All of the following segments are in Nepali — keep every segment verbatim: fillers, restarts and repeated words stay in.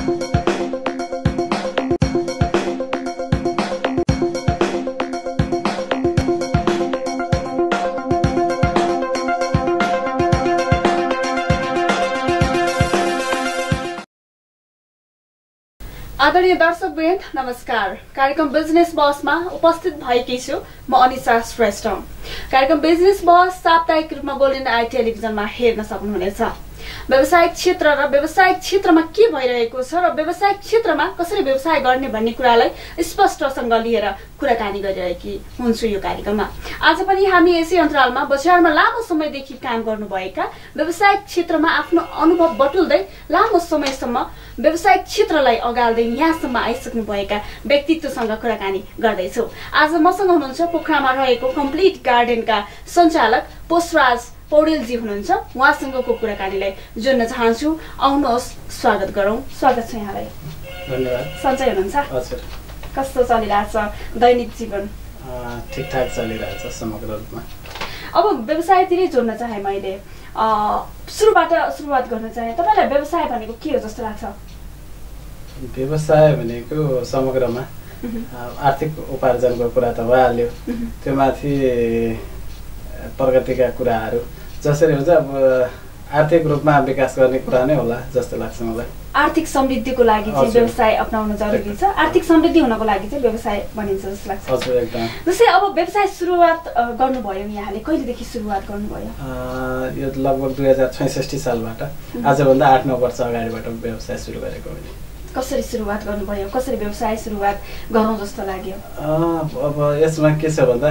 आदरणीय दर्शकवृन्द नमस्कार। कार्यक्रम बिजनेस बसमा उपस्थित भएकी छु म अनिशा श्रेष्ठ। कार्यक्रम बिजनेस बस साप्ताहिक रूपमा गोल्डन आई टेलिभिजनमा हेर्न सक्नुहुनेछ। व्यावसायिक क्षेत्र र व्यावसायिक क्षेत्रमा के भइरहेको छ र व्यावसायिक क्षेत्रमा कसरी व्यवसाय गर्ने भन्ने कुरालाई स्पष्टसँग लिएर कुराकानी गरिरहेकी हुन्छु यो कार्यक्रममा। आज पनि हामी यसै अन्तरालमा बजारमा लामो समयदेखि काम गर्नुभएका व्यावसायिक क्षेत्रमा आफ्नो अनुभव बटुल्दै लामो समयसम्म व्यावसायिक क्षेत्रलाई अगाल्दै यहाँसम्म आइसक्नुभएका व्यक्तित्वसँग कुराकानी गर्दैछौँ। आज मसँग हुनुहुन्छ पोखरामा रहेको कम्प्लिट गार्डनका सञ्चालक पुष्पराज पौडेलजी हुनुहुन्छ। उहाँसँगको कुराकानीलाई जोड्न चाहन्छु। आउनुहोस् स्वागत गरौँ। स्वागत छ यहाँलाई। धन्यवाद। सन्चै हुनुहुन्छ? हजुर। कस्तो चलिरहेछ दैनिक जीवन? ठिकठाक चलिरहेछ समग्र रूपमा। अब व्यवसायतिरै जोड्न चाहे मैले सुरुबाट सुरुवात गर्न चाहे तपाईँलाई व्यवसाय भनेको के हो जस्तो लाग्छ? व्यवसाय भनेको समग्रमा आर्थिक उपार्जनको कुरा त भइहाल्यो, त्यो माथि प्रगतिका कुराहरू जसरी हुन्छ अब आर्थिक रूपमा विकास गर्ने कुरा नै होला जस्तो लाग्छ मलाई। आर्थिक समृद्धिको लागि चाहिँ व्यवसाय अपनाउन जरुरी छ। आर्थिक समृद्धि हुनको लागि चाहिँ व्यवसाय बनिन्छ जस्तो लाग्छ। हजुर एकदम। जस्तै अब व्यवसाय सुरुवात गर्नुभयो यहाँले कहिलेदेखि सुरुवात गर्नुभयो? यो लगभग दुई हजार छैसठी सालबाट आजभन्दा आठ नौ वर्ष अगाडिबाट व्यवसाय सुरु गरेको मैले। कसरी सुरुवात गर्नुभयो? कसरी व्यवसाय सुरुवात गरौँ जस्तो लाग्यो? अब यसमा के छ भन्दा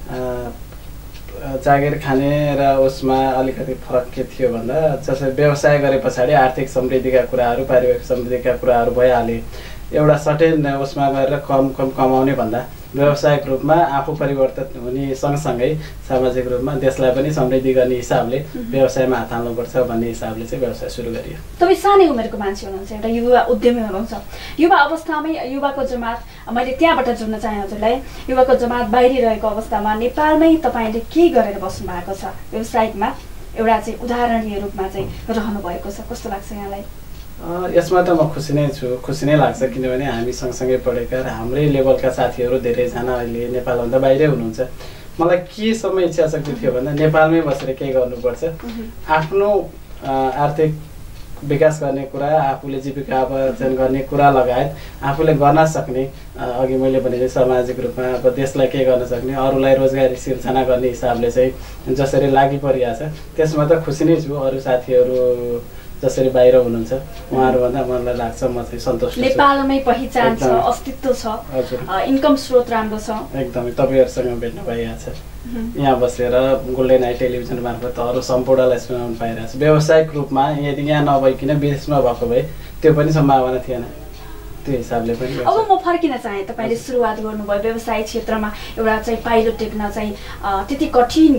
जागिर खाने र उसमा अलिकति फरक के थियो भन्दा जसरी व्यवसाय गरे पछाडि आर्थिक समृद्धिका कुराहरू पारिवारिक समृद्धिका कुराहरू भइहाले। एउटा सर्टेन उसमा गएर कम कम कमाउने भन्दा व्यावसायिक रूपमा आफू परिवर्तन हुने सँगसँगै सामाजिक रूपमा देशलाई पनि समृद्धि गर्ने हिसाबले व्यवसायमा हात हाल्नुपर्छ भन्ने हिसाबले चाहिँ व्यवसाय सुरु गरियो। तपाईँ सानै उमेरको मान्छे हुनुहुन्छ, एउटा युवा उद्यमी हुनुहुन्छ। युवा अवस्थामै युवाको जमात मैले त्यहाँबाट जोड्न चाहे हजुरलाई। युवाको जमात बाहिरिरहेको अवस्थामा नेपालमै तपाईँले के गरेर बस्नु भएको छ? व्यावसायिकमा एउटा चाहिँ उदाहरणीय रूपमा चाहिँ रहनु भएको छ। कस्तो लाग्छ यहाँलाई? यसमा त म खुसी नै छु, खुसी नै लाग्छ किनभने हामी सँगसँगै पढेका र हाम्रै लेभलका साथीहरू धेरैजना अहिले नेपालभन्दा बाहिरै हुनुहुन्छ। मलाई के समय इच्छा शक्ति थियो भन्दा नेपालमै बसेर केही गर्नुपर्छ, आफ्नो आर्थिक विकास गर्ने कुरा, आफूले जीविका आर्जन गर्ने कुरा लगायत आफूले गर्न सक्ने अघि मैले भने सामाजिक रूपमा अब देशलाई के गर्न सक्ने, अरूलाई रोजगारी सिर्जना गर्ने हिसाबले चाहिँ जसरी लागि परिरहेछ त्यसमा त खुसी नै छु। अरू साथीहरू जसरी बाहिर हुनुहुन्छ उहाँहरूभन्दा मलाई लाग्छ म चाहिँ सन्तुष्ट छु। नेपालमै पहिचान छ, अस्तित्व छ, इन्कम स्रोत राम्रो छ। एकदमै तपाईँहरूसँग भेट्न पाइरहेछ, यहाँ बसेर गोल्डन आई टेलिभिजन मार्फत अरू सम्पूर्णलाई सुनाउन पाइरहेछ। व्यावसायिक रूपमा यदि यहाँ नभइकन विदेशमा भएको भए त्यो पनि सम्भावना थिएन। त्यो हिसाबले पनि अब म फर्किन चाहे तपाईँले सुरुवात गर्नुभयो व्यवसाय क्षेत्रमा एउटा चाहिँ पाइलो टेक्न चाहिँ त्यति कठिन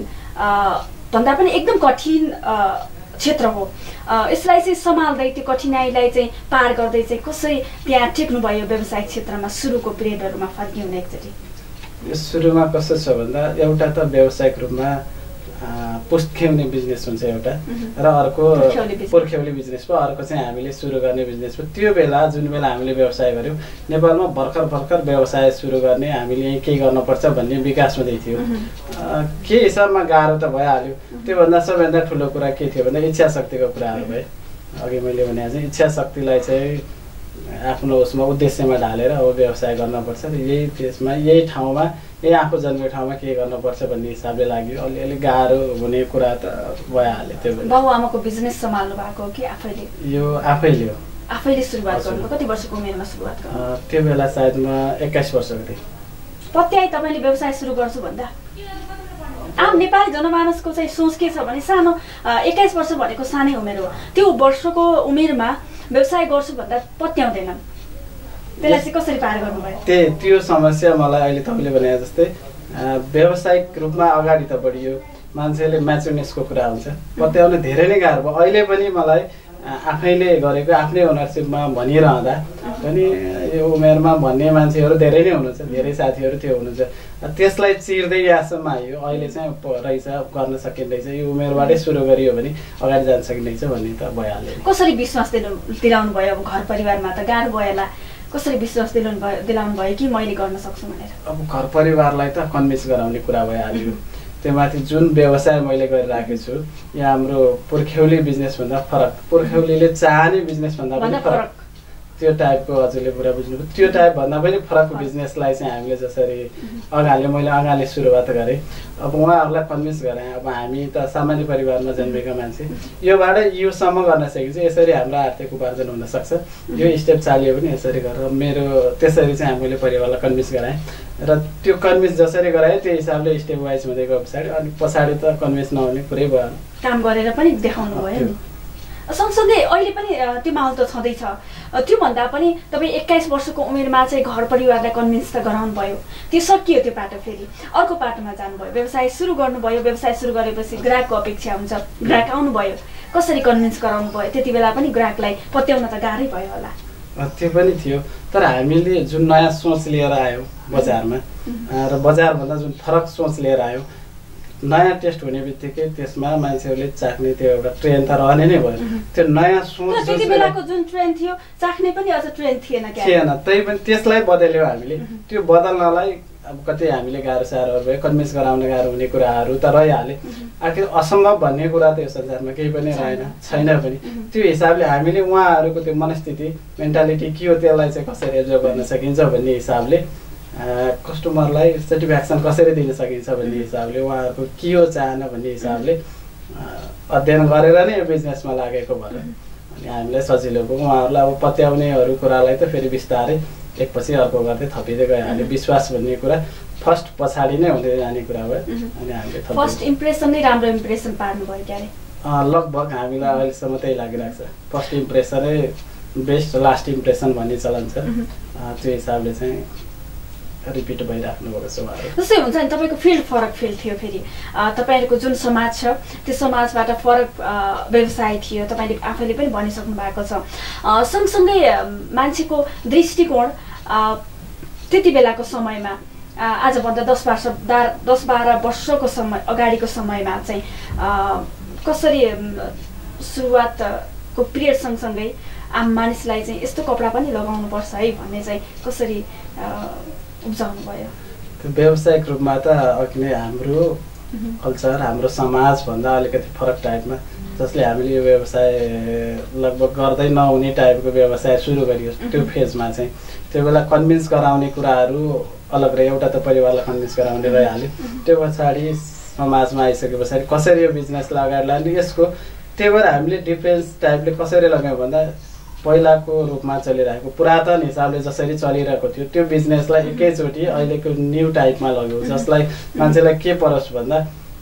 भन्दा पनि एकदम कठिन क्षेत्र हो। यसलाई चाहिँ सम्हाल्दै त्यो कठिनाइलाई चाहिँ पार गर्दै चाहिँ कसरी त्यहाँ टेक्नुभयो व्यवसायिक क्षेत्रमा सुरुको पिरियडहरूमा फर्किनु एकचोटि? यो सुरुमा कस्तो छ भन्दा एउटा त व्यावसायिक रूपमा पुस्ट खेउने बिजनेस हुन्छ एउटा र अर्को पुर्ख्यौली बिजनेस भयो, अर्को चाहिँ हामीले सुरु गर्ने बिजनेस भयो। त्यो बेला जुन बेला हामीले व्यवसाय गऱ्यौँ नेपालमा भर्खर भर्खर व्यवसाय सुरु गर्ने हामीले केही गर्नुपर्छ भन्ने विकास हुँदै थियो। के हिसाबमा गाह्रो त भइहाल्यो। त्योभन्दा सबैभन्दा ठुलो कुरा के थियो भन्दा इच्छा शक्तिको कुराहरू भए। अघि मैले भने चाहिँ इच्छा शक्तिलाई चाहिँ आफ्नो उसमा उद्देश्यमा ढालेर अब व्यवसाय गर्नुपर्छ, यही त्यसमा यही ठाउँमा यही आफू जन्मेको ठाउँमा के गर्नुपर्छ भन्ने हिसाबले लाग्यो। अलिअलि गाह्रो हुने कुरा त भइहाल्यो। त्यो बेला बाबुआमाको बिजनेस सम्हाल्नु भएको हो कि आफैले? यो आफैले हो। आफैले सुरुवात गर्नुभयो? कति वर्षको उमेरमा सुरुवात गर्नुभयो? त्यो बेला सायद म एक्काइस वर्षको थिएँ। पत्याए तपाईँले व्यवसाय सुरु गर्छु भन्दा आम नेपाली जनमानसको चाहिँ सोच के छ भने सानो एक्काइस वर्ष भनेको सानै उमेर हो। त्यो वर्षको उमेरमा व्यवसाय गर्छु भन्दा पत्याउँदैनन्। त्यसलाई चाहिँ कसरी पार गर्नुभयो? त्यही त्यो समस्या मलाई अहिले तपाईँले भने जस्तै व्यावसायिक रूपमा अगाडि त बढियो, मान्छेले म्याचुरनेसको कुरा हुन्छ, पत्याउन धेरै नै गाह्रो भयो। अहिले पनि मलाई आफैले गरेको आफ्नै ओनरसिपमा भनिरहँदा अनि यो उमेरमा भन्ने मान्छेहरू धेरै नै हुनुहुन्छ, धेरै साथीहरू थियो हुनुहुन्छ। त्यसलाई चिर्दै यहाँसम्म आयो, अहिले चाहिँ रहेछ गर्न सकिँदैछ, यो उमेरबाटै सुरु गरियो भने अगाडि जान सकिँदैछ भन्ने त भइहाल्यो। कसरी विश्वास दिनु दिलाउनु भयो? अब घर परिवारमा त गाह्रो भएला, कसरी विश्वास दिलाउनु भयो दिलाउनु भयो कि मैले गर्न सक्छु भनेर? अब घर परिवारलाई त कन्भिन्स गराउने कुरा भइहाल्यो। त्यो माथि जुन व्यवसाय मैले गरिराखेको छु यो हाम्रो पुर्ख्यौली बिजनेसभन्दा फरक, पुर्ख्यौलीले चाहने बिजनेसभन्दा पनि फरक, त्यो टाइपको हजुरले कुरा बुझ्नुभयो। त्यो टाइप भन्दा पनि फरक बिजनेसलाई चाहिँ हामीले जसरी अगाडि मैले अगाडि सुरुवात गरेँ, अब उहाँहरूलाई कन्भिन्स गराएँ। अब हामी त सामान्य परिवारमा जन्मेका मान्छे, योबाट योसम्म गर्न सकिन्छ, यसरी हाम्रो आर्थिक उपार्जन हुनसक्छ, यो स्टेप चालियो भने यसरी गरेर मेरो त्यसरी चाहिँ हामीले परिवारलाई कन्भिन्स गराएँ। र त्यो कन्भिन्स जसरी गराएँ त्यो हिसाबले स्टेप वाइज हुँदै गयो पछाडि, अनि पछाडि त कन्भिन्स नहुने कुरै भएन, काम गरेर पनि देखाउनु भयो नि। सँगसँगै अहिले पनि त्यो माहौल त छँदैछ, त्योभन्दा पनि तपाईँ एक्काइस वर्षको उमेरमा चाहिँ घर परिवारलाई कन्भिन्स त गराउनु भयो, त्यो सकियो त्यो पाटो, फेरि अर्को पाटोमा जानुभयो, व्यवसाय सुरु गर्नुभयो। व्यवसाय सुरु गरेपछि ग्राहकको अपेक्षा हुन्छ, ग्राहक आउनुभयो, कसरी कन्भिन्स गराउनु भयो? त्यति बेला पनि ग्राहकलाई पत्याउन त गाह्रै भयो होला। त्यो पनि थियो, तर हामीले जुन नयाँ सोच लिएर आयौँ बजारमा र बजारभन्दा जुन फरक सोच लिएर आयौँ, नयाँ टेस्ट हुने बित्तिकै त्यसमा मान्छेहरूले चाख्ने त्यो एउटा ट्रेन त रहने नै भयो। त्यो नयाँ सोच त्यति बेलाको जुन ट्रेन थियो चाख्ने पनि अझ ट्रेन थिएन थिएन, त्यही पनि त्यसलाई बदल्यौँ हामीले। त्यो बदल्नलाई अब कतै हामीले गाह्रो साह्रोहरू भयो, कन्भिन्स गराउन गाह्रो हुने कुराहरू त रहिहाले। आखिर असम्भव भन्ने कुरा त यो संसारमा केही पनि रहेन, छैन पनि। त्यो हिसाबले हामीले उहाँहरूको त्यो मनस्थिति मेन्टालिटी के हो त्यसलाई चाहिँ कसरी एब्जर्भ गर्न सकिन्छ भन्ने हिसाबले, कस्टमरलाई सेटिस्फ्याक्सन कसरी दिन सकिन्छ भन्ने हिसाबले, उहाँहरूको के हो चाहना भन्ने हिसाबले अध्ययन गरेर नै यो बिजनेसमा लागेको भएर अनि हामीलाई सजिलो भयो। उहाँहरूलाई अब पत्याउनेहरू कुरालाई त फेरि बिस्तारै एकपछि अर्को गर्दै थपिँदै गइहाल्यो। विश्वास भन्ने कुरा फर्स्ट पछाडि नै हुँदै जाने कुरा भयो, अनि हामीले फर्स्ट इम्प्रेसन नै राम्रो इम्प्रेसन पार्नु भयो क्यारे? लगभग हामीलाई अहिलेसम्म त्यही लागिरहेको छ, फर्स्ट इम्प्रेसनै बेस्ट लास्ट इम्प्रेसन भन्ने चलन छ। त्यो हिसाबले चाहिँ रिपिट भइराख्नु भएको छ उहाँहरू। जस्तै हुन्छ नि तपाईँको फिल्ड फरक फिल्ड थियो, फेरि तपाईँहरूको जुन समाज छ त्यो समाजबाट फरक व्यवसाय थियो, तपाईँले आफैले पनि भनिसक्नु भएको छ। सँगसँगै मान्छेको दृष्टिकोण त्यति बेलाको समयमा आजभन्दा दस वर्ष दस बाह्र वर्षको समय अगाडिको समयमा चाहिँ कसरी सुरुवातको पिरियड सँगसँगै आम मानिसलाई चाहिँ यस्तो कपडा पनि लगाउनुपर्छ है भन्ने चाहिँ कसरी उब्जाउनु भयो? त्यो व्यावसायिक रूपमा त अघि नै हाम्रो कल्चर हाम्रो समाजभन्दा अलिकति फरक टाइपमा, जसले हामीले यो व्यवसाय लगभग गर्दै नहुने टाइपको व्यवसाय सुरु गरियो त्यो फेजमा चाहिँ त्यो बेला कन्भिन्स गराउने कुराहरू अलग रह्यो। एउटा त परिवारलाई कन्भिन्स गराउने रहिहाल्यो, त्यो पछाडि समाजमा आइसके पछाडि कसरी यो बिजनेसलाई अगाडि लाने, यसको त्यही भएर हामीले डिफ्रेन्स टाइपले कसरी लगायौँ भन्दा पहिलाको रूपमा चलिरहेको पुरातन हिसाबले जसरी चलिरहेको थियो त्यो बिजनेसलाई एकैचोटि अहिलेको न्यू टाइपमा लग्यो, जसलाई मान्छेलाई के परोस् भन्दा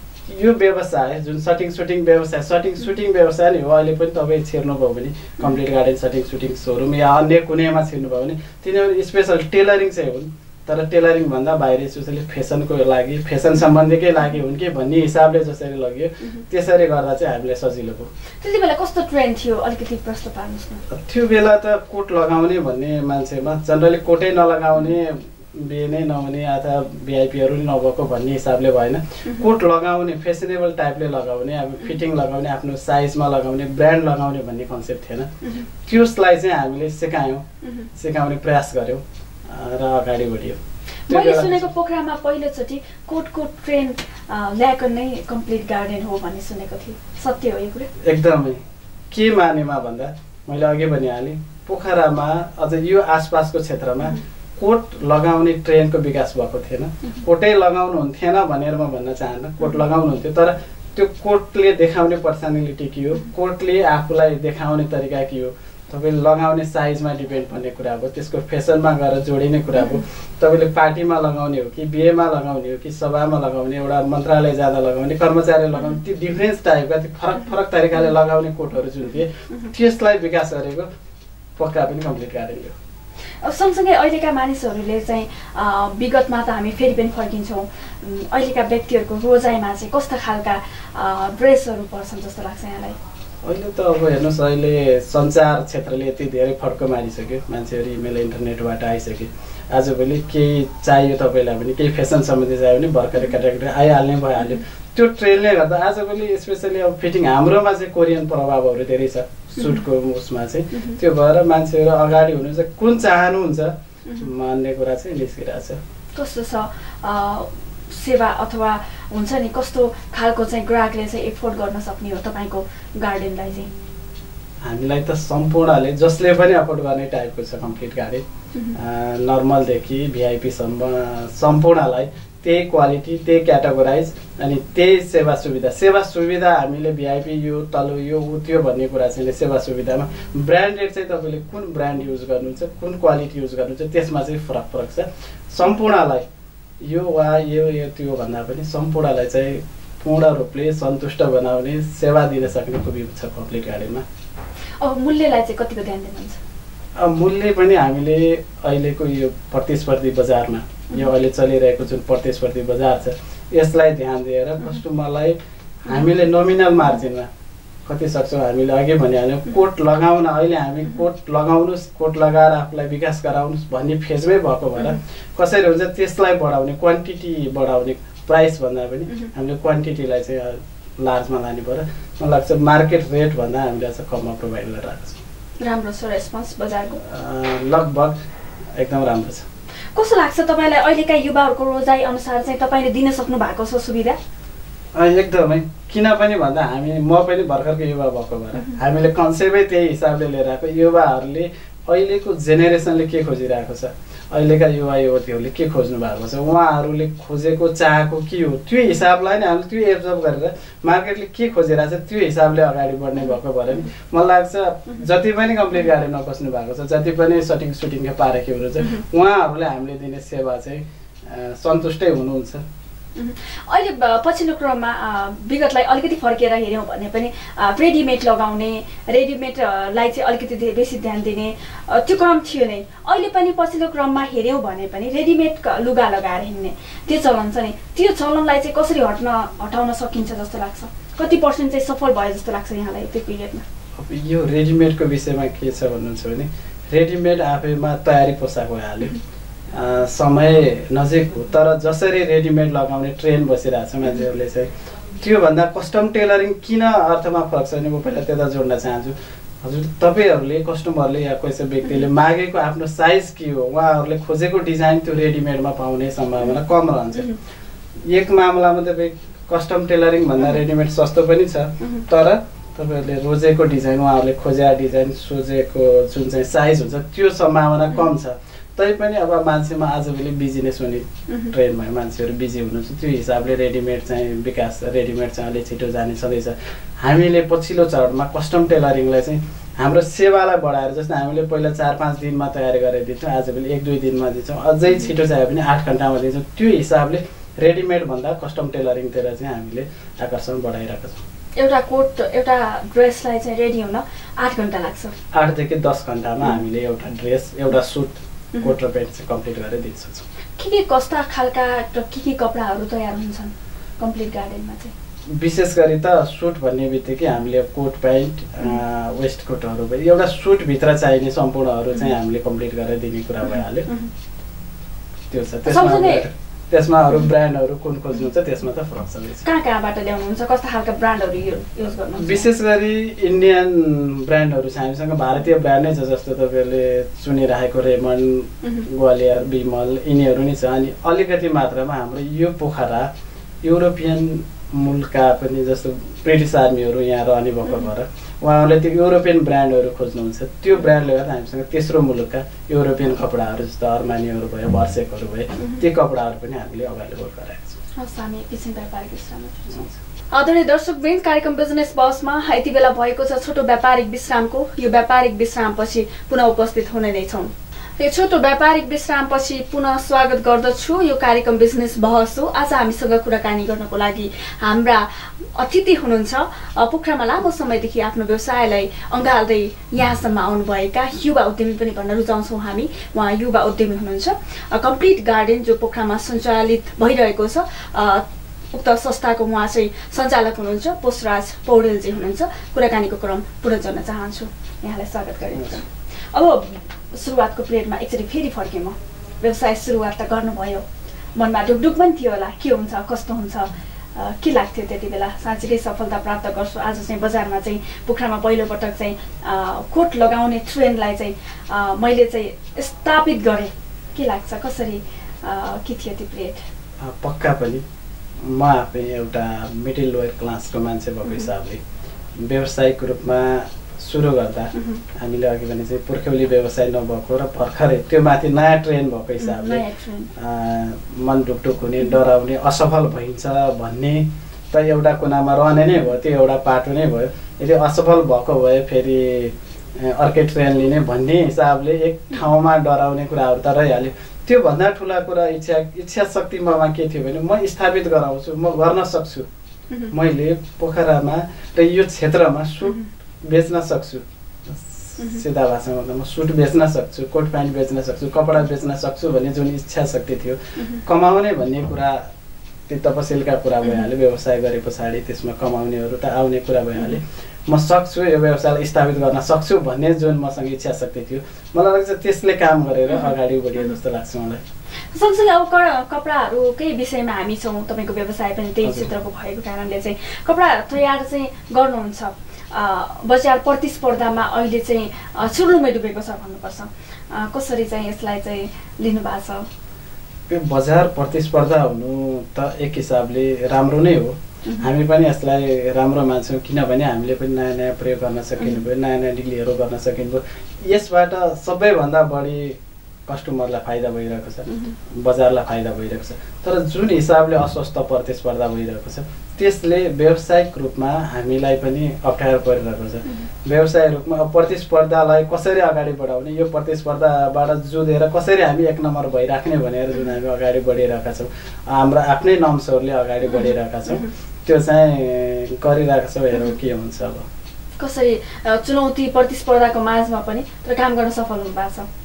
यो व्यवसाय जुन सटिङ सुटिङ व्यवसाय सटिङ सुटिङ व्यवसाय नै हो। अहिले पनि तपाईँ छिर्नुभयो भने complete garden shirting suiting showroom या अन्य कुनैमा छिर्नुभयो भने तिनीहरू स्पेसल टेलरिङ चाहिँ हुन्, तर टेलरिङ भन्दा बाहिरी स्पेसली फेसनको लागि फेसन सम्बन्धीकै लागि हुन् कि भन्ने हिसाबले जसरी लग्यो त्यसरी गर्दा चाहिँ हामीलाई सजिलो भयो। त्यति बेला कस्तो ट्रेन्ड थियो अलिकति प्रश्न पार्नुहोस् न? त्यो बेला त कोट लगाउने भन्ने मान्छेमा जनरली कोटै नलगाउने, बिहे नै नहुने अथवा भिआइपीहरू नै नभएको भन्ने हिसाबले भएन, कोट लगाउने फेसनेबल टाइपले लगाउने, अब फिटिङ लगाउने, आफ्नो साइजमा लगाउने, ब्रान्ड लगाउने भन्ने कन्सेप्ट थिएन। त्यसलाई चाहिँ हामीले सिकायौँ, सिकाउने प्रयास गऱ्यौँ र अगाडि बढ्यो। मैले सुनेको पोखरामा पहिलोचोटि कोटको ट्रेन ल्याएको नै कम्प्लिट गार्डन हो भन्ने सुनेको थिएँ, सत्य हो यो कुरा? एकदमै। के मानेमा भन्दा मैले अघि भनिहालेँ, पोखरामा अझ यो आसपासको क्षेत्रमा कोट लगाउने ट्रेनको विकास भएको थिएन, कोटै लगाउनु हुन्थेन भनेर म भन्न चाहन्न, कोट लगाउनुहुन्थ्यो, तर त्यो कोटले देखाउने पर्सनालिटी के हो, कोटले आफूलाई देखाउने तरिका के हो, तपाईँले लगाउने साइजमा डिपेन्ड पर्ने कुरा हो, त्यसको फेसनमा गएर जोडिने कुरा हो। तपाईँले पार्टीमा लगाउने हो कि बिहेमा लगाउने हो कि सभामा लगाउने, एउटा मन्त्रालय जाँदा लगाउने, कर्मचारी लगाउने, त्यो डिफ्रेन्स टाइपका त्यो फरक फरक तरिकाले लगाउने कोटहरू जुन थिए त्यसलाई विकास गरेको पक्का पनि कम्प्लिट गार्डन हो। सँगसँगै अहिलेका मानिसहरूले चाहिँ विगतमा त हामी फेरि पनि फर्किन्छौँ, अहिलेका व्यक्तिहरूको रोजाइमा चाहिँ कस्ता खालका ड्रेसहरू पर्छन् जस्तो लाग्छ यहाँलाई? अहिले त अब हेर्नुहोस् अहिले सञ्चार क्षेत्रले यति धेरै फड्को मारिसक्यो, मान्छेहरू इमेल इन्टरनेटबाट आइसक्यो। आजभोलि केही चाहियो तपाईँलाई भने, केही फेसन सम्बन्धी चाहियो भने भर्खरै केटाकेटी आइहाल्ने भइहाल्यो। त्यो ट्रेन्डले गर्दा आजभोलि स्पेसली अब फिटिङ हाम्रोमा चाहिँ कोरियन प्रभावहरू धेरै छ सुटको उसमा चाहिँ। त्यो भएर मान्छेहरू अगाडि हुनुहुन्छ, कुन चाहनुहुन्छ मान्ने कुरा चाहिँ निस्किरहेको छ। कस्तो छ सेवा अथवा हुन्छ नि कस्तो खालको चाहिँ ग्राहकले चाहिँ एफोर्ड गर्न सक्ने हो तपाईँको गार्डनलाई चाहिँ? हामीलाई त सम्पूर्णले जसले पनि अफोर्ड गर्ने टाइपको छ कम्प्लिट गार्डन, नर्मलदेखि भिआइपीसम्म सम्पूर्णलाई त्यही क्वालिटी, त्यही क्याटेगोराइज अनि त्यही सेवा सुविधा। सेवा सुविधा हामीले भिआइपी यो तल्लो यो ऊ त्यो भन्ने कुरा चाहिँ सेवा सुविधामा ब्रान्डेड चाहिँ तपाईँले कुन ब्रान्ड युज गर्नुहुन्छ, कुन क्वालिटी युज गर्नुहुन्छ त्यसमा चाहिँ फरक फरक छ। सम्पूर्णलाई यो वा यो यो त्यो भन्दा पनि सम्पूर्णलाई चाहिँ पूर्ण रूपले सन्तुष्ट बनाउने सेवा दिन सक्ने खुबी छ कम्प्लिट गार्डनमा। अब मूल्यलाई चाहिँ कतिको ध्यान दिनुहुन्छ? अब मूल्य पनि हामीले अहिलेको यो प्रतिस्पर्धी बजारमा, यो अहिले चलिरहेको जुन प्रतिस्पर्धी बजार छ यसलाई ध्यान दिएर कस्टमरलाई हामीले नोमिनल मार्जिनमा कति सक्छौँ हामीले अघि भनिहाल्यौँ कोट लगाउन। अहिले हामी कोट लगाउनुहोस्, कोट लगाएर आफूलाई विकास गराउनुहोस् भन्ने फेजमै भएको भएर कसरी हुन्छ त्यसलाई बढाउने, क्वान्टिटी बढाउने, प्राइस भन्दा पनि हामीले क्वान्टिटीलाई चाहिँ लार्जमा लाने पर्यो। मलाई लाग्छ मार्केट रेट भन्दा हामीले अझ कममा प्रोभाइड गरिरहेको छौँ। राम्रो छ रेस्पोन्स बजारको? लगभग एकदम राम्रो छ। कस्तो लाग्छ तपाईँलाई अहिलेका युवाहरूको रोजाइ अनुसार चाहिँ तपाईँले दिन सक्नु भएको छ सुविधा? एकदमै, किनभने भन्दा हामी म पनि भर्खरको युवा भएको भएर हामीले कन्सेप्टै त्यही हिसाबले लिएर आएको। युवाहरूले अहिलेको जेनेरेसनले के खोजिरहेको छ, अहिलेका युवा युवतीहरूले के खोज्नु भएको छ, उहाँहरूले खोजेको चाहेको के हो त्यो हिसाबलाई नै हामीले त्यो एब्जर्भ गरेर मार्केटले के खोजिरहेको छ त्यो हिसाबले अगाडि बढ्ने भएको भएर नि मलाई लाग्छ जति पनि कम्प्लिट गार्डनमा बस्नु भएको छ, जति पनि सटिङ सुटिङका पारेको हुनुहुन्छ उहाँहरूले हामीले दिने सेवा चाहिँ सन्तुष्टै हुनुहुन्छ। अहिले पछिल्लो क्रममा विगतलाई अलिकति फर्केर हेऱ्यौँ भने पनि रेडिमेड लगाउने, रेडिमेडलाई चाहिँ अलिकति बेसी ध्यान दिने त्यो क्रम थियो नै। अहिले पनि पछिल्लो क्रममा हेऱ्यौँ भने पनि रेडिमेड लुगा लगाएर हिँड्ने त्यो चलन छ नि, त्यो चलनलाई चाहिँ कसरी हट्न हटाउन सकिन्छ जस्तो लाग्छ? कति पर्सेन्ट चाहिँ सफल भयो जस्तो लाग्छ यहाँलाई त्यो पिरियडमा? अब यो रेडिमेडको विषयमा के छ भन्नुहुन्छ भने रेडिमेड आफैमा तयारी पोसाक भइहाल्यो, समय नजिक हो, तर जसरी रेडिमेड लगाउने ट्रेन्ड बसिरहेको छ मान्छेहरूले चाहिँ त्योभन्दा कस्टम टेलरिङ किन अर्थमा फरक छ भने म पहिला त्यता जोड्न चाहन्छु। हजुर तपाईँहरूले कस्टमरले या कसै व्यक्तिले मागेको आफ्नो साइज के हो, उहाँहरूले खोजेको डिजाइन त्यो रेडिमेडमा पाउने सम्भावना कम रहन्छ। एक मामलामा तपाईँ कस्टम टेलरिङ भन्दा रेडिमेड सस्तो पनि छ, तर तपाईँहरूले रोजेको डिजाइन, उहाँहरूले खोजेको डिजाइन, सोचेको जुन चाहिँ साइज हुन्छ त्यो सम्भावना कम छ। तैपनि अब मान्छेमा आजभोलि बिजिनेस हुने ट्रेन्ड भयो, मान्छेहरू बिजी हुनुहुन्छ, त्यो हिसाबले रेडिमेड चाहिँ विकास, रेडिमेड चाहिँ अलिक छिटो जाने छँदैछ। हामीले पछिल्लो चरणमा कस्टम टेलरिङलाई चाहिँ हाम्रो सेवालाई बढाएर, जस्तै हामीले पहिला चार पाँच दिनमा तयारी गरेर दिन्छौँ, आजभोलि एक दुई दिनमा दिन्छौँ, अझै छिटो चाहियो भने आठ घन्टामा दिन्छौँ। त्यो हिसाबले रेडिमेड भन्दा कस्टम टेलरिङतिर चाहिँ हामीले आकर्षण बढाइरहेका छौँ। एउटा कोट, एउटा ड्रेसलाई चाहिँ रेडी हुन आठ घन्टा लाग्छ, आठदेखि दस घन्टामा हामीले एउटा ड्रेस, एउटा सुट, कोट र पेन्ट चाहिँ कम्प्लिट गरेर दिन सक्छौँ। के के कस्ता खालका र के के कपडाहरू तयार हुन्छन् कम्प्लिट गार्डनमा चाहिँ? विशेष गरी त सुट भन्ने बित्तिकै हामीले कोट प्यान्ट, वेस्ट कोटहरू भयो, एउटा सुटभित्र चाहिने सम्पूर्णहरू चाहिँ हामीले कम्प्लिट गरेर दिने कुरा भइहाल्यो। त्यो छ। त्यसमा त्यसमा अरू ब्रान्डहरू कुन खोज्नुहुन्छ त्यसमा त फरक छ। कहाँ कहाँबाट ल्याउनुहुन्छ, कस्ता खालका ब्रान्डहरू युज गर्नुहुन्छ? विशेष गरी इन्डियन ब्रान्डहरू छ हामीसँग, भारतीय ब्रान्ड नै छ, जस्तो तपाईँहरूले सुनिरहेको रेमन्ड, ग्वालियर, बिमल यिनीहरू नै छ। अनि अलिकति मात्रामा हाम्रो यो पोखरा युरोपियन मुलका पनि, जस्तो ब्रिटिस आर्मीहरू यहाँ रहने भएको भएर उहाँहरूले त्यो युरोपियन ब्रान्डहरू खोज्नुहुन्छ। त्यो ब्रान्डले गर्दा हामीसँग तेस्रो मुलुकका युरोपियन कपडाहरू जस्तो अर्मानीहरू भयो, भर्सेकहरू भयो, त्यो कपडाहरू पनि हामीले अभाइलेबल गराएको छौँ। आदरणीय दर्शकवृन्द, कार्यक्रम बिजनेस बसमा यति बेला भएको छ छोटो व्यापारिक विश्रामको। यो व्यापारिक विश्रामपछि पुनः उपस्थित हुने नै छौँ। यो छोटो व्यापारिक विश्रामपछि पुनः स्वागत गर्दछु। यो कार्यक्रम बिजनेस बहस हो। आज हामीसँग कुराकानी गर्नको लागि हाम्रा अतिथि हुनुहुन्छ, पोखरामा लामो समयदेखि आफ्नो व्यवसायलाई अँगाल्दै यहाँसम्म आउनुभएका युवा उद्यमी पनि भन्न रुचाउँछौँ हामी। उहाँ युवा उद्यमी हुनुहुन्छ। कम्प्लिट गार्डन जो पोखरामा सञ्चालित भइरहेको छ, उक्त संस्थाको उहाँ चाहिँ सञ्चालक हुनुहुन्छ पुष्पराज पौडेलजी हुनुहुन्छ। कुराकानीको क्रम पुरा गर्न चाहन्छु, यहाँलाई स्वागत गरेको। अब सुरुवातको पिरियडमा एकचोटि फेरि फर्केँ म। व्यवसाय सुरुवात त गर्नुभयो, मनमा ढुकढुक पनि थियो होला के हुन्छ कस्तो हुन्छ, के लाग्थ्यो त्यति बेला? साँच्चीकै सफलता प्राप्त गर्छु, आज चाहिँ बजारमा चाहिँ पोखरामा पहिलोपटक चाहिँ कोट लगाउने ट्रेन्डलाई चाहिँ मैले चाहिँ स्थापित गरेँ, के लाग्छ? कसरी के थियो त्यो पिरियड? पक्का पनि म आफै एउटा मिडल लोयर क्लासको मान्छे भएको हिसाबले व्यावसायिक रूपमा सुरु गर्दा हामीले अघि भने चाहिँ पुर्ख्यौली व्यवसाय नभएको र भर्खरै त्यो माथि नयाँ ट्रेन्ड भएको हिसाबले मन ढुकढुक हुने, डराउने, असफल भइन्छ भन्ने त एउटा कुनामा रहने नै भयो, त्यो एउटा पाटो नै भयो। यदि असफल भएको भए फेरि अर्कै ट्रेन्ड लिने भन्ने हिसाबले एक ठाउँमा डराउने कुराहरू त रहिहाल्यो। त्योभन्दा ठुला कुरा इच्छा इच्छा शक्ति ममा के थियो भने म स्थापित गराउँछु, म गर्न सक्छु, मैले पोखरामा र यो क्षेत्रमा सुट बेच्न सक्छु, सिधा भाषामा भन्दा म सुट बेच्न सक्छु, कोट प्यान्ट बेच्न सक्छु, कपडा बेच्न सक्छु भन्ने जुन इच्छा शक्ति थियो। कमाउने भन्ने कुरा त्यो तपसिलका कुरा भइहाल्यो, व्यवसाय गरे पछाडि त्यसमा कमाउनेहरू त आउने कुरा भइहाल्यो। म सक्छु, यो व्यवसायलाई स्थापित गर्न सक्छु भन्ने जुन मसँग इच्छा शक्ति थियो, मलाई लाग्छ त्यसले काम गरेर अगाडि बढियो जस्तो लाग्छ मलाई। सँगसँगै अब कपडाहरूकै विषयमा हामी छौँ, तपाईँको व्यवसाय पनि त्यही क्षेत्रको भएको कारणले चाहिँ कपडा तयार चाहिँ गर्नुहुन्छ। बजार प्रतिस्पर्धामा अहिले चाहिँ सुरुमै डुबेको छ भन्नुपर्छ, कसरी चाहिँ यसलाई चाहिँ लिनु भएको छ? यो बजार प्रतिस्पर्धा हुनु त एक हिसाबले राम्रो नै हो, हामी पनि यसलाई राम्रो मान्छौँ, किनभने हामीले पनि नयाँ नयाँ प्रयोग गर्न सकिनु भयो, नयाँ नयाँ डिलहरू गर्न सकिनु भयो। यसबाट सबैभन्दा बढी कस्टमरलाई फाइदा भइरहेको छ, बजारलाई फाइदा भइरहेको छ। तर जुन हिसाबले अस्वस्थ प्रतिस्पर्धा भइरहेको छ त्यसले व्यावसायिक रूपमा हामीलाई पनि अप्ठ्यारो परिरहेको छ। व्यावसायिक रूपमा प्रतिस्पर्धालाई कसरी अगाडि बढाउने, यो प्रतिस्पर्धाबाट जुधेर कसरी हामी एक नम्बर भइराख्ने भनेर जुन हामी अगाडि बढिरहेका छौँ, हाम्रो आफ्नै नम्सहरूले अगाडि बढिरहेका छौँ, त्यो चाहिँ गरिरहेका छौँ। हेरौँ के हुन्छ अब कसरी चुनौती प्रतिस्पर्धाको माझमा पनि तर काम गर्न सफल हुनु भएको छ।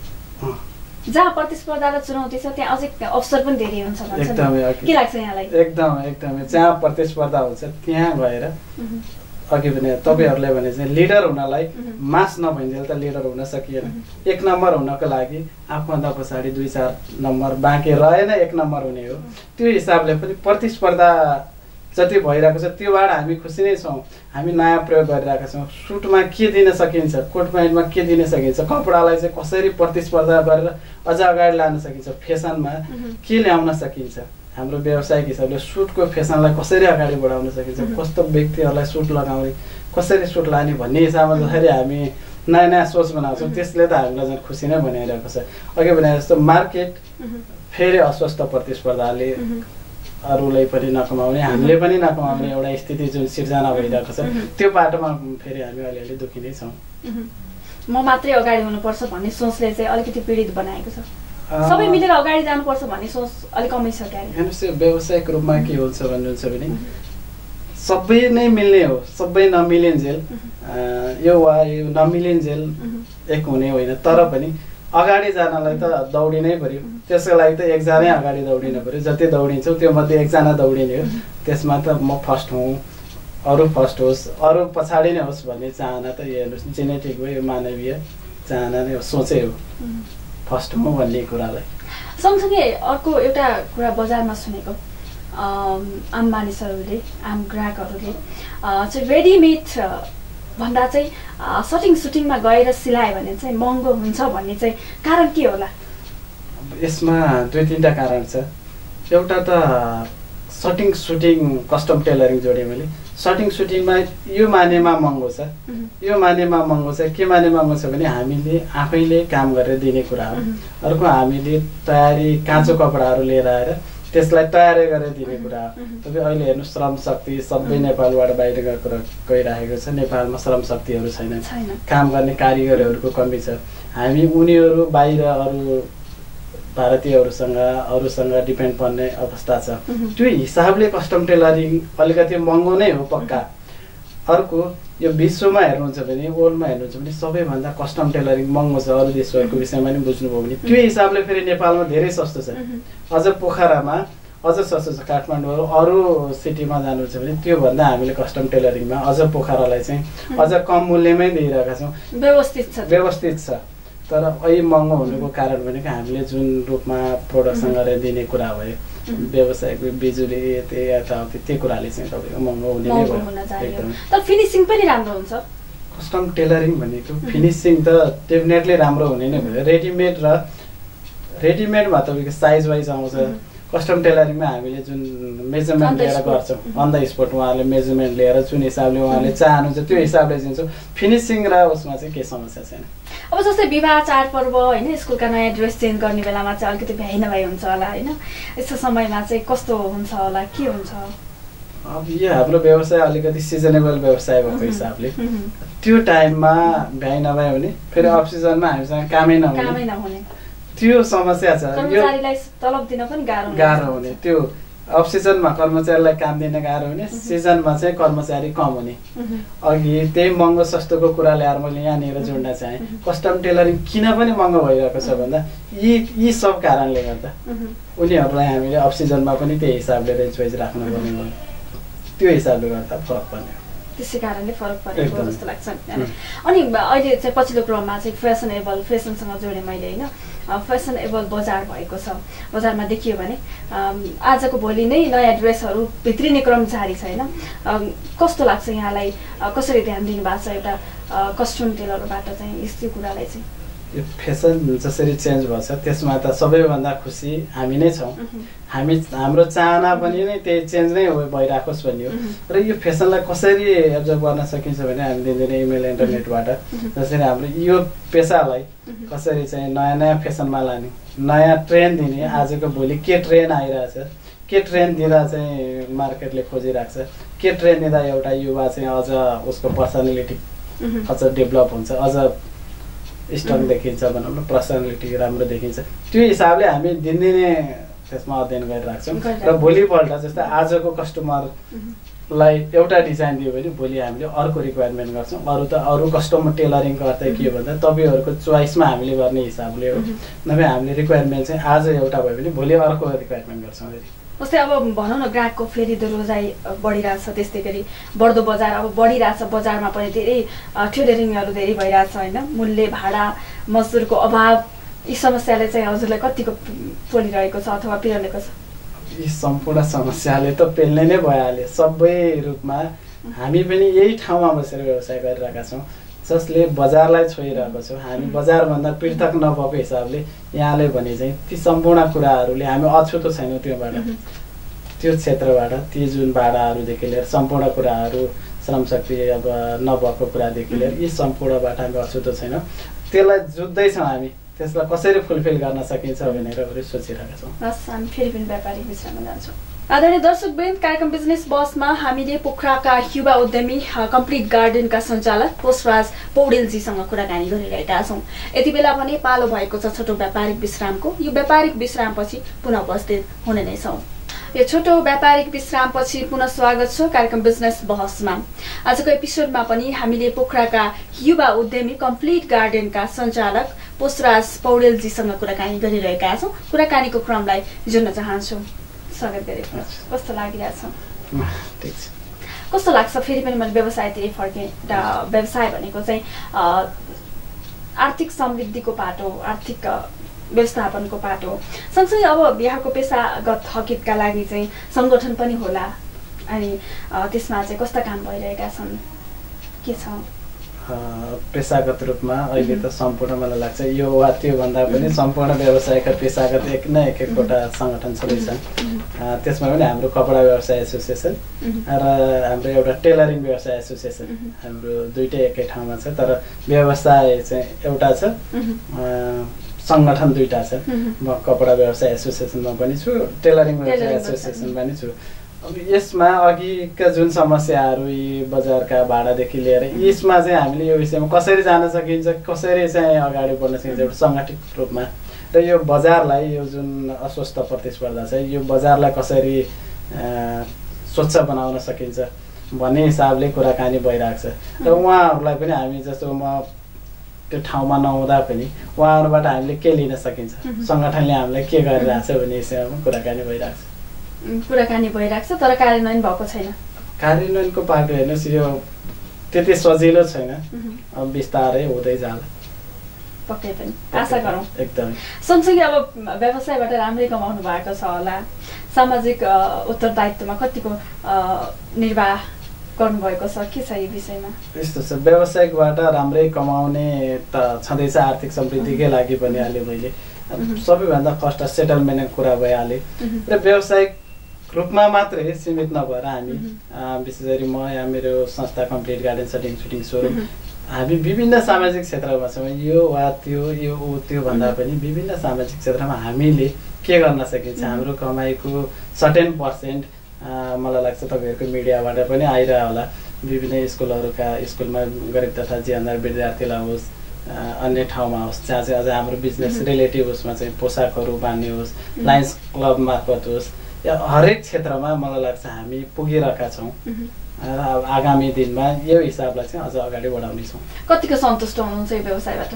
जहाँ प्रतिस्पर्धा र चुनौती छ त्यहाँ अझै अवसर पनि धेरै हुन्छ भन्छ, के लाग्छ यहाँलाई? एकदम एकदमै जहाँ प्रतिस्पर्धा हुन्छ त्यहाँ गएर अघि भने तपाईँहरूले भने चाहिँ लिडर हुनलाई मास नभइन्जेल त लिडर हुन सकिएन। एक नम्बर हुनको लागि आफूभन्दा पछाडि दुई चार नम्बर बाँकी रहेन एक नम्बर हुने हो। त्यो हिसाबले पनि प्रतिस्पर्धा जति भइरहेको छ त्योबाट हामी खुसी नै छौँ। हामी नयाँ प्रयोग गरिरहेका छौँ, सुटमा के दिन सकिन्छ, कोट प्यान्टमा के दिन सकिन्छ, कपडालाई चाहिँ कसरी प्रतिस्पर्धा गरेर अझ अगाडि लान सकिन्छ, फेसनमा के ल्याउन सकिन्छ, हाम्रो व्यावसायिक हिसाबले सुटको फेसनलाई कसरी अगाडि बढाउन सकिन्छ, कस्तो व्यक्तिहरूलाई सुट लगाउने, कसरी सुट लाने भन्ने हिसाबमा जसरी हामी नयाँ नयाँ सोच बनाउँछौँ त्यसले त हामीलाई झन् खुसी नै बनाइरहेको छ। अघि भने जस्तो मार्केट फेरि अस्वस्थ प्रतिस्पर्धाले अरूलाई पनि नकमाउने, हामीले पनि नकमाउने एउटा स्थिति जुन सिर्जना भइरहेको छ त्यो बाटोमा फेरि हामी अलिअलि दुखी नै छौँ। म मात्रै अगाडि हुनुपर्छ भन्ने सोचले चाहिँ अलिकति पीडित बनाएको छ, सबै मिलेर अगाडि जानुपर्छ भन्ने सोच अलिक कमै छ। क्या हेर्नुहोस्, यो व्यावसायिक रूपमा के हुन्छ भन्नुहुन्छ भने सबै नै मिल्ने हो, सबै नमिलिन्जेल यो वा यो नमिलिन्जेल एक हुने होइन। तर पनि अगाडि जानलाई त दौडिनै पर्यो, त्यसको लागि त एकजनै अगाडि दौडिनु पर्यो। जति दौडिन्छौँ त्यो मध्ये एकजना दौडिने हो, त्यसमा त म फर्स्ट हुँ, अरू फर्स्ट होस्, अरू पछाडि नै होस् भन्ने चाहना त हेर्नुहोस् जेनेटिक हो, यो मानवीय चाहना नै हो, सोचै हो फर्स्ट हुँ भन्ने कुरालाई। सँगसँगै अर्को एउटा कुरा बजारमा सुनेको आम मानिसहरूले, आम ग्राहकहरूले चाहिँ रेडिमेड भन्दा चाहिँ सटिङ सुटिङमा गएर सिलायो भने चाहिँ महँगो हुन्छ भन्ने चाहिँ कारण के होला? यसमा दुई तिनवटा कारण छ। एउटा त सटिङ सुटिङ कस्टम टेलरिङ जोडेँ मैले। सटिङ सुटिङमा यो मानेमा महँगो छ, यो मानेमा महँगो छ। के माने महँगो छ भने हामीले आफैले काम गरेर दिने कुरा हो। अर्को हामीले तयारी काँचो कपडाहरू लिएर आएर त्यसलाई तयारी गरेर दिने कुरा हो। तपाईँ अहिले हेर्नु श्रम शक्ति सबै नेपालबाट बाहिर गएको गइरहेको छ, नेपालमा श्रम शक्तिहरू छैन, काम गर्ने कारिगरहरूको कमी छ। हामी उनीहरू बाहिर अरू भारतीयहरूसँग अरूसँग डिपेन्ड पर्ने अवस्था छ। त्यो हिसाबले कस्टम टेलरिङ अलिकति महँगो नै हो पक्का। अर्को यो विश्वमा हेर्नुहुन्छ भने वर्ल्डमा हेर्नुहुन्छ भने सबैभन्दा कस्टम टेलरिङ महँगो छ। अरू देशहरूको विषयमा पनि बुझ्नुभयो भने त्यो हिसाबले फेरि नेपालमा धेरै सस्तो छ। अझ पोखरामा अझ सस्तो छ काठमाडौँ अरू सिटीमा जानुहुन्छ भने त्योभन्दा हामीले कस्टम टेलरिङमा अझ पोखरालाई चाहिँ अझ कम मूल्यमै दिइरहेका छौँ। व्यवस्थित छ व्यवस्थित छ तर अहिले महँगो हुनुको कारण भनेको हामीले जुन रूपमा प्रोडक्सन गरेर दिने कुरा भयो व्यवसायिक बिजुली यताउति त्यो कुराले चाहिँ तपाईँको महँगो हुने नै भयो। तर फिनिसिङ पनि राम्रो हुन्छ। कस्टम टेलरिङ भनेको फिनिसिङ त डेफिनेटली राम्रो हुने नै भयो। रेडिमेड र रेडिमेडमा तपाईँको साइज वाइज आउँछ। कस्टम टेलरिङमा हामीले जुन मेजरमेन्ट लिएर गर्छौँ अन द स्पोट उहाँले मेजरमेन्ट लिएर जुन हिसाबले उहाँले चाहनुहुन्छ त्यो हिसाबले दिन्छौँ। फिनिसिङ र उसमा चाहिँ केही समस्या छैन। अब जस्तै विवाह चाडपर्व होइन स्कुलका नयाँ ड्रेस चेन्ज गर्ने बेलामा चाहिँ अलिकति भ्याइ नभ्याइ हुन्छ होला होइन यस्तो समयमा चाहिँ कस्तो हुन्छ होला के हुन्छ? अब यो हाम्रो व्यवसाय अलिकति सिजनेबल व्यवसाय भएको हिसाबले त्यो टाइममा भ्याइ नभ्याइ हुने फेरि अफ सिजनमा हामीसँग कामै नहुने त्यो समस्या छ। कर्मचारीलाई तलब दिन पनि गाह्रो गाह्रो हुने त्यो अफ सिजनमा कर्मचारीलाई काम दिन गाह्रो हुने सिजनमा चाहिँ कर्मचारी कम हुने। अघि त्यही महँगो सस्तोको कुरा ल्याएर मैले यहाँनिर जोड्न चाहेँ कस्टम टेलरिङ किन पनि महँगो भइरहेको छ भन्दा यी यी सब कारणले गर्दा उनीहरूलाई हामीले अफ सिजनमा पनि त्यही हिसाबले रेन्ज वाइज राख्नुपर्ने भयो। त्यो हिसाबले गर्दा फरक पर्ने त्यसै कारणले फरक परेको जस्तो लाग्छ। अनि अहिले चाहिँ पछिल्लो क्रममा चाहिँ फेसनेबल फेसनसँग जोडेँ मैले होइन फेसनेबल बजार भएको छ। बजारमा देखियो भने आजको भोलि नै नयाँ ड्रेसहरू भित्रिने क्रम जारी छ होइन कस्तो लाग्छ यहाँलाई कसरी ध्यान दिनुभएको छ एउटा कस्ट्युम टेलरबाट चाहिँ यस्तो कुरालाई चाहिँ? यो फेसन जसरी चेन्ज भएछ त्यसमा त सबैभन्दा खुसी हामी नै छौँ। हामी हाम्रो चाहना पनि नै त्यही चेन्ज नै भइरहेकोस् भन्ने हो। र यो फेसनलाई कसरी एब्जर्भ गर्न सकिन्छ भने हामी दिनदिनै इमेल इन्टरनेटबाट जसरी हाम्रो यो पेसालाई कसरी चाहिँ नयाँ नयाँ फेसनमा लाने नयाँ ट्रेन्ड दिने आजको भोलि के ट्रेन्ड आइरहेछ के ट्रेन्ड दिँदा चाहिँ मार्केटले खोजिरहेको छ के ट्रेन्ड दिँदा एउटा युवा चाहिँ अझ उसको पर्सनालिटी अझ डेभलप हुन्छ अझ स्ट्रङ देखिन्छ भनौँ न पर्सनालिटी राम्रो देखिन्छ त्यो हिसाबले हामी दिनदिनै त्यसमा अध्ययन गरिरहेको छौँ। र भोलिपल्ट जस्तै आजको कस्टमरलाई एउटा डिजाइन दियो भने भोलि हामीले अर्को रिक्वायरमेन्ट गर्छौँ। अरू त अरू कस्टमर टेलरिङको अर्थ के हो भन्दा तपाईँहरूको चोइसमा हामीले गर्ने हिसाबले हो नभए हामीले रिक्वायरमेन्ट चाहिँ आज एउटा भयो भने भोलि अर्को रिक्वायरमेन्ट गर्छौँ। फेरि जस्तै अब भनौँ न ग्राहकको फेरि रोजाइ बढिरहेछ त्यस्तै गरी बढ्दो बजार अब बढिरहेछ बजारमा पनि धेरै टेलरिङहरू धेरै भइरहेछ होइन मूल्य भाडा मजदुरको अभाव यी समस्याले चाहिँ हजुरलाई कतिको पोलिरहेको छ अथवा पिरलेको छ? यी सम्पूर्ण समस्याले त पेल्ने नै भइहाल्यो। सबै रूपमा हामी पनि यही ठाउँमा बसेर व्यवसाय गरिरहेका छौँ जसले बजारलाई छोइरहेको छौँ। हामी बजारभन्दा पृथक नभएको हिसाबले यहाँले भने चाहिँ ती सम्पूर्ण कुराहरूले हामी अछुतो छैनौँ त्योबाट त्यो क्षेत्रबाट ती जुन भाडाहरूदेखि लिएर सम्पूर्ण कुराहरू श्रमशक्ति अब नभएको कुरादेखि लिएर यी सम्पूर्णबाट हामी अछुतो छैनौँ। त्यसलाई जुझ्दैछौँ हामी त्यसलाई कसरी फुलफिल गर्न सकिन्छ भनेर सोचिरहेका छौँ। हस् हामी फेरि पनि व्यापारिक विषयमा जान्छौँ। आदरणीय दर्शकवृन्द कार्यक्रम बिजनेस बसमा हामीले पोखराका युवा उद्यमी कम्प्लिट गार्डनका सञ्चालक पोषराज पौडेलजीसँग कुराकानी गरिरहेका छौँ। यति बेला भने पालो भएको छ छोटो व्यापारिक विश्रामको। यो व्यापारिक विश्रामपछि पुनः उपस्थित हुने नै छौँ। यो छोटो व्यापारिक विश्रामपछि पुनः स्वागत छ कार्यक्रम बिजनेस बहसमा। आजको एपिसोडमा पनि हामीले पोखराका युवा उद्यमी कम्प्लिट गार्डनका सञ्चालक पोषराज पौडेलजीसँग कुराकानी गरिरहेका छौँ। कुराकानीको क्रमलाई जोड्न चाहन्छु। स्वागत गरेको कस्तो लागिरहेछ? ठिक छ। कस्तो लाग्छ फेरि पनि मैले व्यवसायतिर फर्केँ र व्यवसाय भनेको चाहिँ आर्थिक समृद्धिको पाटो आर्थिक व्यवस्थापनको पाटो सँगसँगै अब यहाँको पेसागत हकितका लागि चाहिँ सङ्गठन पनि होला अनि त्यसमा चाहिँ कस्ता काम भइरहेका छन् के छ? पेसागत रूपमा अहिले त सम्पूर्ण मलाई लाग्छ यो वा त्योभन्दा पनि सम्पूर्ण व्यवसायका पेसागत एक न एक एकवटा सङ्गठन छँदैछन्। त्यसमा पनि हाम्रो कपडा व्यवसाय एसोसिएसन र हाम्रो एउटा टेलरिङ व्यवसाय एसोसिएसन हाम्रो दुइटै एकै ठाउँमा छ तर व्यवसाय चाहिँ एउटा छ सङ्गठन दुईवटा छ। म कपडा व्यवसाय एसोसिएसनमा पनि छु टेलरिङ व्यवसाय एसोसिएसनमा पनि छु। अब यसमा अघिका जुन समस्याहरू यी बजारका भाडादेखि लिएर यसमा चाहिँ हामीले यो विषयमा कसरी जान सकिन्छ कसरी चाहिँ अगाडि बढ्न सकिन्छ एउटा सङ्गठित रूपमा र यो बजारलाई यो जुन अस्वस्थ प्रतिस्पर्धा छ यो बजारलाई कसरी स्वच्छ बनाउन सकिन्छ भन्ने हिसाबले कुराकानी भइरहेको छ। र उहाँहरूलाई पनि हामी जस्तो म त्यो ठाउँमा नहुँदा पनि उहाँहरूबाट हामीले के लिन सकिन्छ सङ्गठनले हामीलाई के गरिरहेछ भन्ने विषयमा कुराकानी भइरहेको छ। कुराकानी भइरहेको छ तर कार्यान्वयन भएको छैन। कार्यान्वयनको पाटो हेर्नुहोस् यो त्यति सजिलो छैन, अब बिस्तारै हुँदै जाला। पक्कै पनि आशा गरौँ। एकदम। सँगसँगै अब व्यवसायबाट राम्रै कमाउनु भएको छ होला, सामाजिक उत्तरदायित्वमा कतिको निर्वाह गर्नुभएको छ, के छ यो विषयमा? यस्तो छ, व्यवसायिकबाट राम्रै कमाउने त छँदैछ, आर्थिक समृद्धिकै लागि भनिहालेँ मैले। सबैभन्दा फर्स्ट सेटलमेन्टको कुरा भइहाल्यो र व्यावसायिक रूपमा मात्रै सीमित नभएर हामी विशेष गरी म या मेरो संस्था complete garden setting suiting showroom हामी विभिन्न सामाजिक क्षेत्रमा छौँ। यो वा त्यो यो ऊ त्यो भन्दा पनि विभिन्न सामाजिक क्षेत्रमा हामीले के गर्न सकिन्छ, हाम्रो कमाइको सर्टेन पर्सेन्ट मलाई लाग्छ तपाईँहरूको मिडियाबाट पनि आइरह होला, विभिन्न स्कुलहरूका स्कुलमा गरिब तथा जीवनदार विद्यार्थीलाई होस्, अन्य ठाउँमा होस्, जहाँ चाहिँ अझ हाम्रो बिजनेस रिलेटिभ उसमा चाहिँ पोसाकहरू बाँड्ने होस्, लायन्स क्लब मार्फत होस्, या हरेक क्षेत्रमा मलाई लाग्छ हामी पुगिरहेका छौँ र आगामी दिनमा यो हिसाबलाई चाहिँ अझ अगाडि बढाउनेछौँ। कतिको सन्तुष्ट हुनुहुन्छ यो व्यवसायबाट?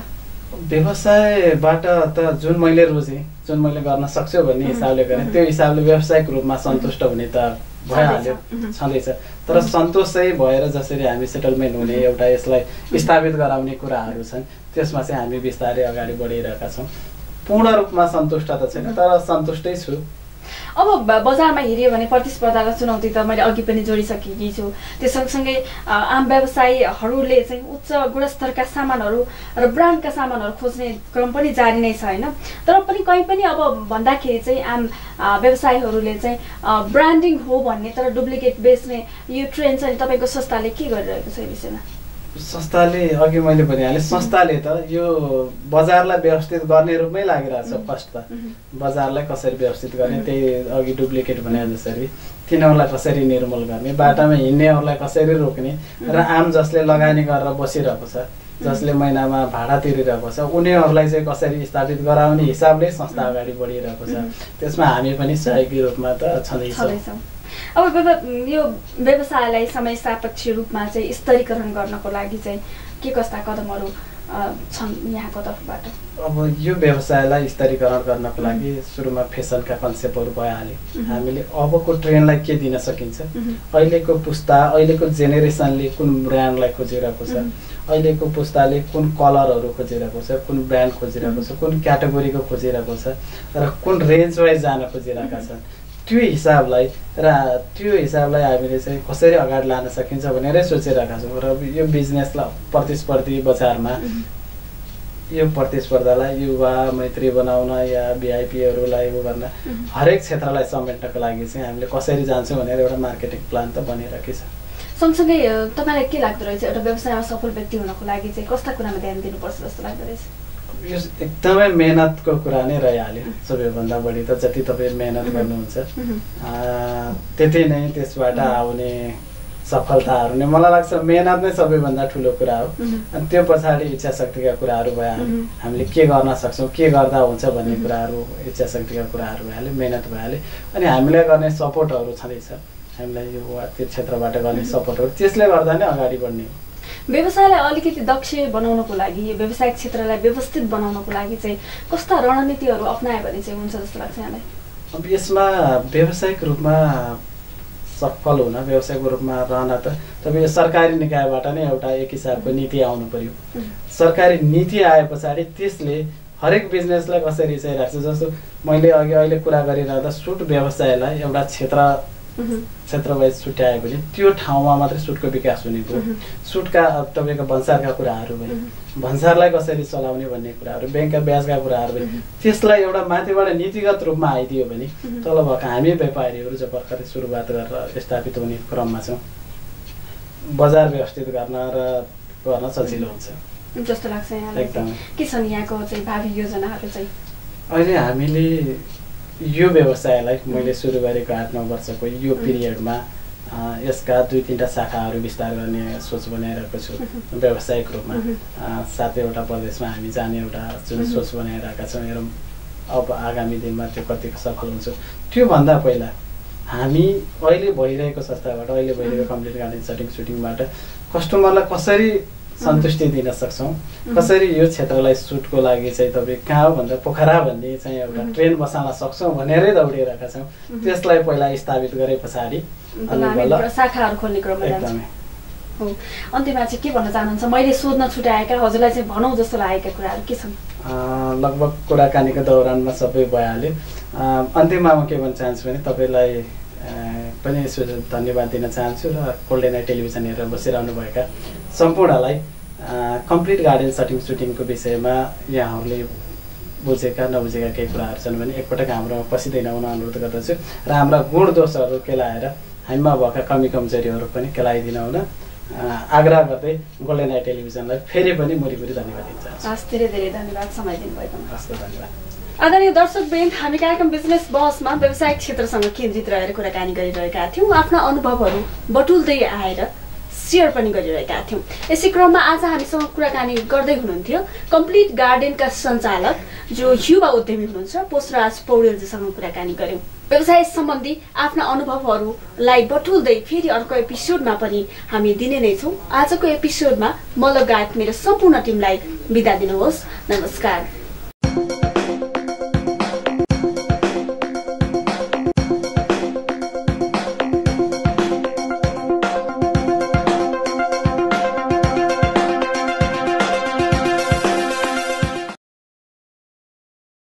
व्यवसायबाट त जुन मैले रोजेँ, जुन मैले गर्न सक्छु भन्ने हिसाबले गरेँ, त्यो हिसाबले व्यावसायिक रूपमा सन्तुष्ट हुने त भइहाल्यो, छँदैछ। तर सन्तोषै भएर जसरी हामी सेटलमेन्ट हुने एउटा यसलाई स्थापित गराउने कुराहरू छन्, त्यसमा चाहिँ हामी बिस्तारै अगाडि बढिरहेका छौँ। पूर्ण रूपमा सन्तुष्ट त छैन तर सन्तुष्टै छु। अब बजारमा हेऱ्यो भने प्रतिस्पर्धा र चुनौती त मैले अघि पनि जोडिसकेकी छु। त्यो सँगसँगै आम व्यवसायीहरूले चाहिँ उच्च गुणस्तरका सामानहरू र ब्रान्डका सामानहरू खोज्ने क्रम पनि जारी नै छ होइन। तर पनि कहीँ पनि अब भन्दाखेरि चाहिँ आम व्यवसायीहरूले चाहिँ ब्रान्डिङ हो भन्ने तर डुप्लिकेट बेच्ने यो ट्रेन्ड चाहिँ तपाईँको संस्थाले के गरिरहेको छ यो विषयमा? संस्थाले अघि मैले भनिहालेँ, संस्थाले त यो बजारलाई व्यवस्थित गर्ने रूपमै लागिरहेछ। फर्स्टमा बजारलाई कसरी व्यवस्थित गर्ने, त्यही अघि डुप्लिकेट भने जसरी तिनीहरूलाई कसरी निर्मूल गर्ने, बाटामा हिँड्नेहरूलाई कसरी रोक्ने र आम जसले लगानी गरेर बसिरहेको छ, जसले महिनामा भाडा तिरिरहेको छ, उनीहरूलाई चाहिँ कसरी स्थापित गराउने हिसाबले संस्था अगाडि बढिरहेको छ। त्यसमा हामी पनि सहयोगी रूपमा त छँदैछौँ। अब यो व्यवसायलाई समय सापेक्ष रूपमा चाहिँ स्तरीकरण गर्नको लागि चाहिँ के कस्ता कदमहरू छन् यहाँको तर्फबाट? अब यो व्यवसायलाई स्तरीकरण गर्नको लागि सुरुमा फेसनका कन्सेप्टहरू भइहाल्यो। हामीले अबको ट्रेन्डलाई के दिन सकिन्छ, अहिलेको पुस्ता अहिलेको जेनेरेसनले कुन ब्रान्डलाई खोजिरहेको छ, अहिलेको पुस्ताले कुन कलरहरू खोजिरहेको छ, कुन ब्रान्ड खोजिरहेको छ, कुन क्याटेगोरीको खोजिरहेको छ र कुन रेन्ज वाइज जान खोजिरहेका छन्, त्यो हिसाबलाई र त्यो हिसाबलाई हामीले चाहिँ कसरी अगाडि लान सकिन्छ भनेरै सोचिरहेका छौँ। र यो बिजनेसलाई प्रतिस्पर्धी बजारमा यो प्रतिस्पर्धालाई युवा मैत्री बनाउन या भिआइपीहरूलाई उ गर्न हरेक क्षेत्रलाई समेट्नको लागि चाहिँ हामीले कसरी जान्छौँ भनेर एउटा मार्केटिङ प्लान त बनिरहेकै छ। सँगसँगै तपाईँलाई के लाग्दो रहेछ एउटा व्यवसायमा सफल व्यक्ति हुनको लागि चाहिँ कस्ता कुरामा ध्यान दिनुपर्छ जस्तो लाग्दो रहेछ? यो एकदमै मेहनतको कुरा नै रहिहाल्यो। सबैभन्दा बढी त जति तपाईँ मेहनत गर्नुहुन्छ त्यति नै त्यसबाट आउने सफलताहरू नै मलाई लाग्छ मेहनत नै सबैभन्दा ठुलो कुरा हो। अनि त्यो पछाडि इच्छा शक्तिका कुराहरू भइहाल्यो, हामीले के गर्न सक्छौँ, के गर्दा हुन्छ भन्ने कुराहरू, इच्छा शक्तिका कुराहरू भइहाल्यो, मेहनत भइहाल्यो। अनि हामीलाई गर्ने सपोर्टहरू छँदैछ, हामीलाई यो त्यो क्षेत्रबाट गर्ने सपोर्टहरू, त्यसले गर्दा नै अगाडि बढ्ने हो। व्यवसायलाई अलिकति दक्ष बनाउनको लागि, व्यवसायिक क्षेत्रलाई व्यवस्थित बनाउनको लागि चाहिँ कस्ता रणनीतिहरू अप्नायो भने चाहिँ हुन्छ जस्तो लाग्छ यहाँलाई? अब यसमा व्यावसायिक रूपमा सफल हुन, व्यावसायिक रूपमा रहन त तपाईँ सरकारी निकायबाट नै एउटा एक हिसाबको नीति आउनु पर्यो। सरकारी नीति आए पछाडि त्यसले हरेक बिजनेसलाई कसरी चाहिँ राख्छ। जस्तो मैले अघि अहिले कुरा गरिरहँदा सुट व्यवसायलाई एउटा क्षेत्र क्षेत्र वाइज छुट्यायो भने त्यो ठाउँमा मात्रै सुटको विकास हुने कुरो, सुटका तपाईँको भन्सारका कुराहरू भयो, भन्सारलाई कसरी चलाउने भन्ने कुराहरू, ब्याङ्कका ब्याजका कुराहरू भयो, त्यसलाई एउटा माथिबाट नीतिगत रूपमा आइदियो भने तल भएका हामी व्यापारीहरू जो भर्खरै सुरुवात गरेर स्थापित हुने क्रममा छौँ, बजार व्यवस्थित गर्न र गर्न सजिलो हुन्छ जस्तो लाग्छ यहाँलाई? एकदमै। के छन् यहाँको चाहिँ भावी योजनाहरू चाहिँ? अहिले हामीले यो व्यवसायलाई मैले सुरु गरेको आठ नौ वर्षको यो पिरियडमा यसका दुई तिनवटा शाखाहरू विस्तार गर्ने सोच बनाइरहेको छु। व्यावसायिक रूपमा सातैवटा प्रदेशमा हामी जाने एउटा जुन सोच बनाइरहेका छौँ। हेरौँ अब आगामी दिनमा त्यो कतिको सफल हुन्छ। त्योभन्दा पहिला हामी अहिले भइरहेको संस्थाबाट, अहिले भइरहेको कम्प्लिट गार्डन सेटिङ सुटिङबाट कस्टमरलाई कसरी सन्तुष्टि दिन सक्छौँ। कसरी यो क्षेत्रलाई सुटको लागि चाहिँ तपाईँ कहाँ हो भन्दा पोखरा भन्ने चाहिँ एउटा ट्रेन बसाल्न सक्छौँ भनेरै दौडिरहेका छौँ। त्यसलाई पहिला स्थापित गरे पछाडि शाखाहरू खोल्ने क्रममा एकदमै हो। अन्त्यमा चाहिँ के भन्न चाहनुहुन्छ? मैले सोध्न छुट्याएका हजुरलाई चाहिँ भनौँ जस्तो लागेका कुराहरू के छन्? लगभग कुराकानीको दौरानमा सबै भइहाल्यो। अन्त्यमा म के भन्न चाहन्छु भने तपाईँलाई पनि धन्यवाद दिन चाहन्छु र गोल्डन आई टेलिभिजन हेरेर बसिरहनुभएका सम्पूर्णलाई कम्प्लिट गार्डन सेटिङ सुटिङको विषयमा यहाँहरूले बुझेका नबुझेका केही कुराहरू छन् भने एकपटक हाम्रोमा पसिँदैन हुन अनुरोध गर्दछु र हाम्रा गुण दोषहरू केलाएर हामीमा भएका कमी कमजोरीहरू पनि केलाइदिन हुन आग्रह गर्दै गोल्डन आई टेलिभिजनलाई फेरि पनि मुरीमुरी धन्यवाद दिन चाहन्छु। हस्, धेरै धेरै धन्यवाद समय दिनुभएकोमा। हस्, धन्यवाद। आदरणीय दर्शकवृन्द, हामी कार्यक्रम बिजनेस बसमा व्यावसायिक क्षेत्रसँग केन्द्रित रहेर कुराकानी गरिरहेका थियौँ। आफ्ना अनुभवहरू बटुल्दै आएर सेयर पनि गरिरहेका थियौँ। यसै क्रममा आज हामीसँग कुराकानी गर्दै हुनुहुन्थ्यो कम्प्लिट गार्डनका सञ्चालक जो युवा उद्यमी हुनुहुन्छ पोषराज पौडेलजीसँग कुराकानी गऱ्यौँ। व्यवसाय सम्बन्धी आफ्ना अनुभवहरूलाई बटुल्दै फेरि अर्को एपिसोडमा पनि हामी दिने नै छौँ। आजको एपिसोडमा म लगायत मेरो सम्पूर्ण टिमलाई बिदा दिनुहोस्। नमस्कार।